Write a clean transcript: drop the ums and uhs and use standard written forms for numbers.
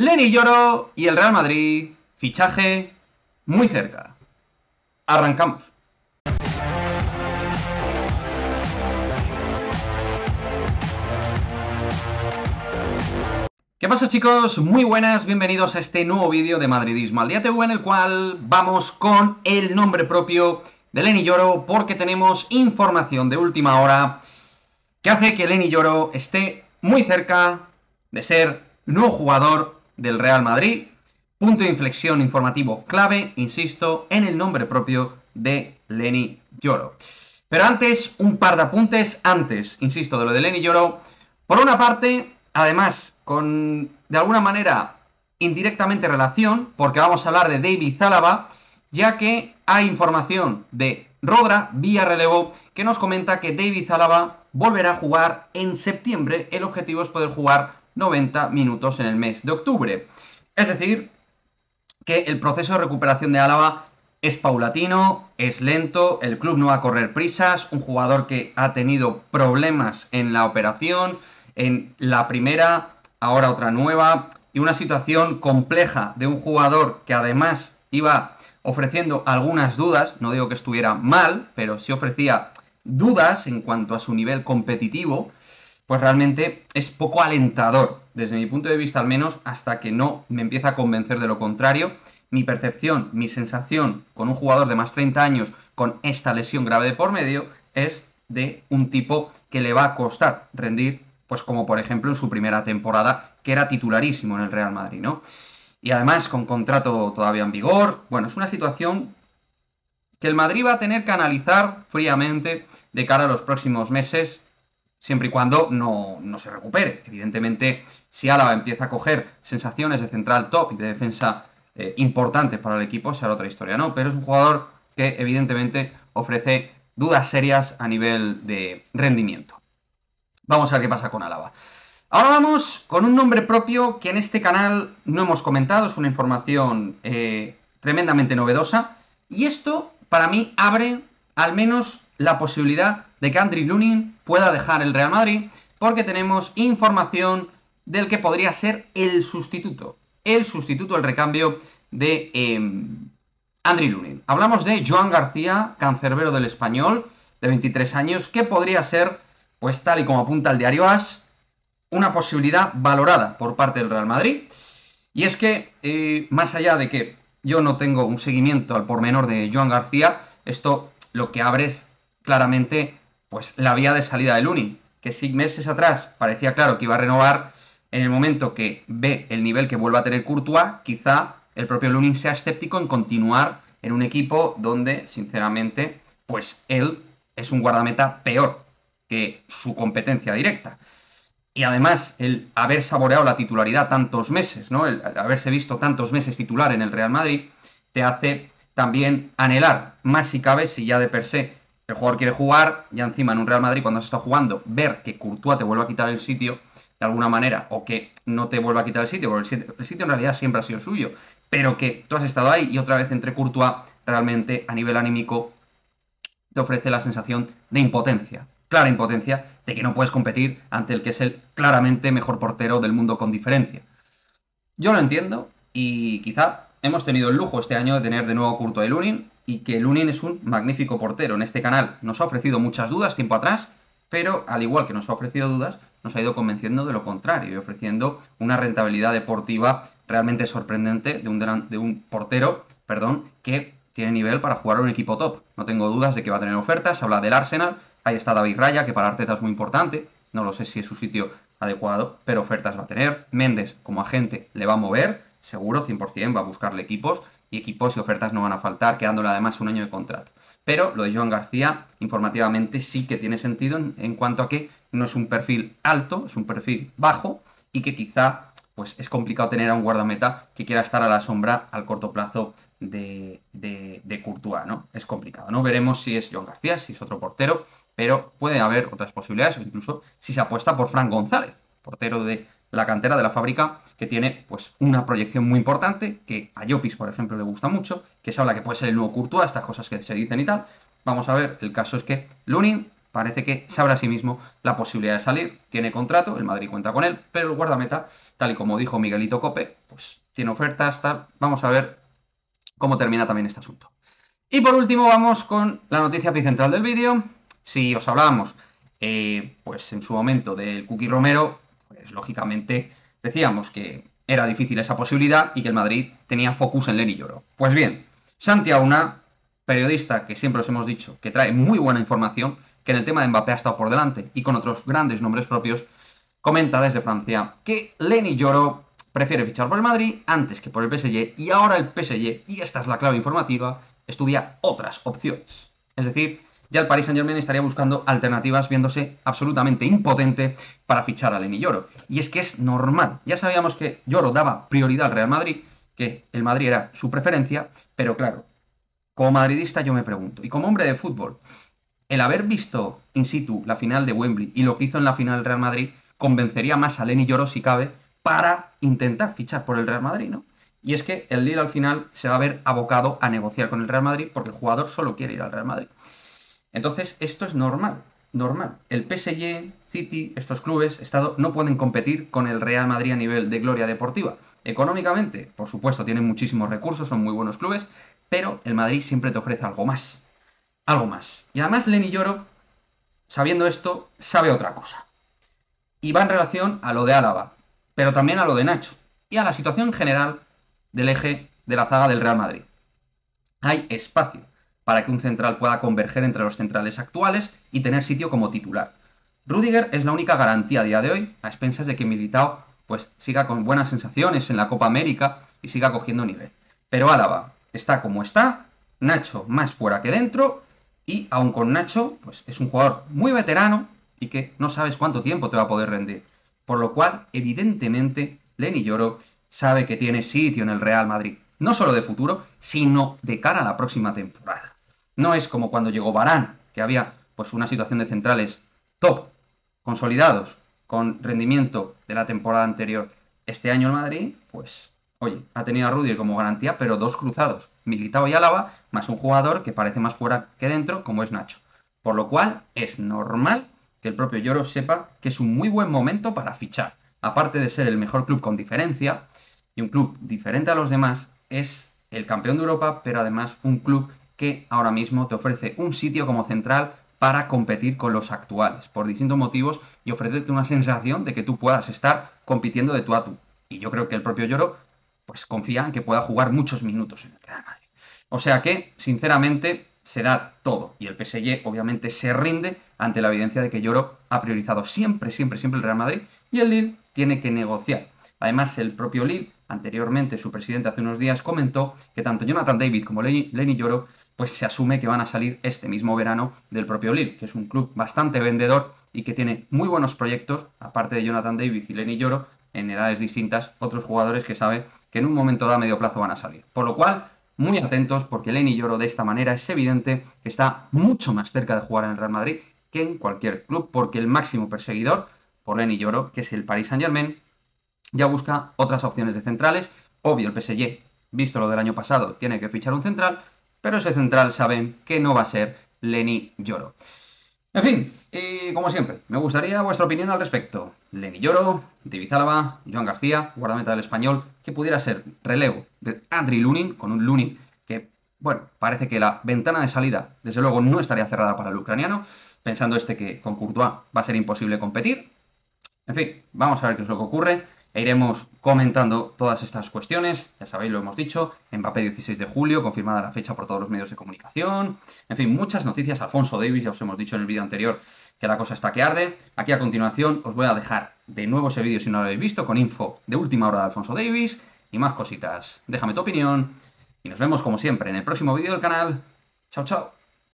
Leny Yoro y el Real Madrid, fichaje muy cerca. Arrancamos. ¿Qué pasa, chicos? Muy buenas, bienvenidos a este nuevo vídeo de Madridismo al Día TV, en el cual vamos con el nombre propio de Leny Yoro, porque tenemos información de última hora que hace que Leny Yoro esté muy cerca de ser nuevo jugador del Real Madrid. Punto de inflexión informativo clave, insisto, en el nombre propio de Leny Yoro. Pero antes, un par de apuntes antes, insisto, de lo de Leny Yoro. Por una parte, además, con de alguna manera indirectamente relación, porque vamos a hablar de David Alaba, ya que hay información de Rodra vía relevo que nos comenta que David Alaba volverá a jugar en septiembre. El objetivo es poder jugar 90 minutos en el mes de octubre. Es decir, que el proceso de recuperación de Alaba es paulatino, es lento, el club no va a correr prisas, un jugador que ha tenido problemas en la operación, en la primera, ahora otra nueva, y una situación compleja de un jugador que además iba ofreciendo algunas dudas, no digo que estuviera mal, pero sí ofrecía dudas en cuanto a su nivel competitivo, pues realmente es poco alentador, desde mi punto de vista al menos, hasta que no me empieza a convencer de lo contrario. Mi percepción, mi sensación con un jugador de más 30 años con esta lesión grave de por medio es de un tipo que le va a costar rendir, pues como por ejemplo en su primera temporada, que era titularísimo en el Real Madrid, ¿no? Y además con contrato todavía en vigor. Bueno, es una situación que el Madrid va a tener que analizar fríamente de cara a los próximos meses, siempre y cuando no se recupere. Evidentemente, si Alaba empieza a coger sensaciones de central top y de defensa importantes para el equipo, será otra historia, ¿no? Pero es un jugador que evidentemente ofrece dudas serias a nivel de rendimiento. Vamos a ver qué pasa con Alaba. Ahora vamos con un nombre propio que en este canal no hemos comentado, es una información tremendamente novedosa, y esto para mí abre al menos la posibilidad de que Andriy Lunin pueda dejar el Real Madrid, porque tenemos información del que podría ser el sustituto, el recambio de Andriy Lunin. Hablamos de Joan García, cancerbero del Español, de 23 años, que podría ser, pues tal y como apunta el diario AS, una posibilidad valorada por parte del Real Madrid. Y es que, más allá de que yo no tengo un seguimiento al pormenor de Joan García, esto lo que abre es claramente pues la vía de salida de Lunin, que si meses atrás parecía claro que iba a renovar, en el momento que ve el nivel que vuelve a tener Courtois, quizá el propio Lunin sea escéptico en continuar en un equipo donde, sinceramente, pues él es un guardameta peor que su competencia directa. Y además, el haber saboreado la titularidad tantos meses, ¿no? El haberse visto tantos meses titular en el Real Madrid, te hace también anhelar, más si cabe, si ya de per se el jugador quiere jugar, ya encima en un Real Madrid cuando se está jugando, ver que Courtois te vuelve a quitar el sitio de alguna manera, o que no te vuelva a quitar el sitio, porque el sitio en realidad siempre ha sido suyo, pero que tú has estado ahí y otra vez entre Courtois, realmente a nivel anímico te ofrece la sensación de impotencia, clara impotencia, de que no puedes competir ante el que es el claramente mejor portero del mundo con diferencia. Yo lo entiendo, y quizá hemos tenido el lujo este año de tener de nuevo Courtois y Lunin, y que Lunin es un magnífico portero. En este canal nos ha ofrecido muchas dudas tiempo atrás, pero al igual que nos ha ofrecido dudas, nos ha ido convenciendo de lo contrario y ofreciendo una rentabilidad deportiva realmente sorprendente de un portero, que tiene nivel para jugar a un equipo top. No tengo dudas de que va a tener ofertas. Se habla del Arsenal, ahí está David Raya, que para Arteta es muy importante. No lo sé si es su sitio adecuado, pero ofertas va a tener. Méndez, como agente, le va a mover, seguro, 100%, va a buscarle equipos, y equipos y ofertas no van a faltar, quedándole además un año de contrato. Pero lo de Joan García, informativamente, sí que tiene sentido en cuanto a que no es un perfil alto, es un perfil bajo, y que quizá pues es complicado tener a un guardameta que quiera estar a la sombra al corto plazo de Courtois, ¿no? Es complicado, ¿no? Veremos si es Joan García, si es otro portero, pero puede haber otras posibilidades, o incluso si se apuesta por Fran González, portero de la cantera de la Fábrica, que tiene pues una proyección muy importante, que a Llopis, por ejemplo, le gusta mucho, que se habla que puede ser el nuevo Courtois, estas cosas que se dicen y tal. Vamos a ver, el caso es que Lunin parece que se abre a sí mismo la posibilidad de salir, tiene contrato, el Madrid cuenta con él, pero el guardameta, tal y como dijo Miguelito Cope, pues tiene ofertas, tal. Vamos a ver cómo termina también este asunto. Y por último vamos con la noticia epicentral del vídeo. Si os hablábamos, pues en su momento del Cookie Romero, pues lógicamente decíamos que era difícil esa posibilidad y que el Madrid tenía focus en Leny Yoro. Pues bien, Santi Auna, periodista que siempre os hemos dicho que trae muy buena información, que en el tema de Mbappé ha estado por delante y con otros grandes nombres propios, comenta desde Francia que Leny Yoro prefiere fichar por el Madrid antes que por el PSG y ahora el PSG, y esta es la clave informativa, estudia otras opciones. Es decir, ya el Paris Saint-Germain estaría buscando alternativas viéndose absolutamente impotente para fichar a Leny Yoro. Y es que es normal. Ya sabíamos que Yoro daba prioridad al Real Madrid, que el Madrid era su preferencia, pero claro, como madridista yo me pregunto, y como hombre de fútbol, el haber visto in situ la final de Wembley y lo que hizo en la final del Real Madrid convencería más a Leny Yoro, si cabe, para intentar fichar por el Real Madrid, ¿no? Y es que el Lille al final se va a ver abocado a negociar con el Real Madrid porque el jugador solo quiere ir al Real Madrid. Entonces, esto es normal, normal. El PSG, City, estos clubes, Estado, no pueden competir con el Real Madrid a nivel de gloria deportiva. Económicamente, por supuesto, tienen muchísimos recursos, son muy buenos clubes, pero el Madrid siempre te ofrece algo más. Algo más. Y además, Leny Yoro, sabiendo esto, sabe otra cosa. Y va en relación a lo de Álava, pero también a lo de Nacho y a la situación general del eje de la zaga del Real Madrid. Hay espacio para que un central pueda converger entre los centrales actuales y tener sitio como titular. Rüdiger es la única garantía a día de hoy, a expensas de que Militao pues siga con buenas sensaciones en la Copa América y siga cogiendo nivel. Pero Álava está como está, Nacho más fuera que dentro, y aun con Nacho, pues es un jugador muy veterano y que no sabes cuánto tiempo te va a poder rendir. Por lo cual, evidentemente, Leny Yoro sabe que tiene sitio en el Real Madrid. No solo de futuro, sino de cara a la próxima temporada. No es como cuando llegó Varane, que había pues una situación de centrales top, consolidados, con rendimiento de la temporada anterior. Este año el Madrid, pues, oye, ha tenido a Rüdiger como garantía, pero dos cruzados, Militao y Álava, más un jugador que parece más fuera que dentro, como es Nacho. Por lo cual, es normal que el propio Yoro sepa que es un muy buen momento para fichar. Aparte de ser el mejor club con diferencia, y un club diferente a los demás, es el campeón de Europa, pero además un club que ahora mismo te ofrece un sitio como central para competir con los actuales, por distintos motivos, y ofrecerte una sensación de que tú puedas estar compitiendo de tú a tú. Y yo creo que el propio Yoro pues confía en que pueda jugar muchos minutos en el Real Madrid. O sea que, sinceramente, se da todo. Y el PSG, obviamente, se rinde ante la evidencia de que Yoro ha priorizado siempre, siempre, siempre el Real Madrid, y el Lille tiene que negociar. Además, el propio Lille, anteriormente, su presidente hace unos días comentó que tanto Jonathan David como Leny Yoro pues se asume que van a salir este mismo verano del propio Lille, que es un club bastante vendedor y que tiene muy buenos proyectos, aparte de Jonathan David y Leny Yoro, en edades distintas, otros jugadores que sabe que en un momento dado a medio plazo van a salir. Por lo cual, muy atentos, porque Leny Yoro de esta manera es evidente que está mucho más cerca de jugar en el Real Madrid que en cualquier club, porque el máximo perseguidor por Leny Yoro, que es el Paris Saint-Germain, ya busca otras opciones de centrales. Obvio, el PSG, visto lo del año pasado, tiene que fichar un central, pero ese central saben que no va a ser Leny Yoro. En fin, y como siempre, me gustaría vuestra opinión al respecto. Leny Yoro, David Álava, Joan García, guardameta del Español, que pudiera ser relevo de Adri Lunin, con un Lunin que, bueno, parece que la ventana de salida, desde luego, no estaría cerrada para el ucraniano, pensando que con Courtois va a ser imposible competir. En fin, vamos a ver qué es lo que ocurre. E iremos comentando todas estas cuestiones. Ya sabéis, lo hemos dicho. Mbappé 16 de julio, confirmada la fecha por todos los medios de comunicación. En fin, muchas noticias. Alphonso Davies, ya os hemos dicho en el vídeo anterior que la cosa está que arde. Aquí a continuación os voy a dejar de nuevo ese vídeo si no lo habéis visto, con info de última hora de Alphonso Davies y más cositas. Déjame tu opinión y nos vemos como siempre en el próximo vídeo del canal. Chao, chao.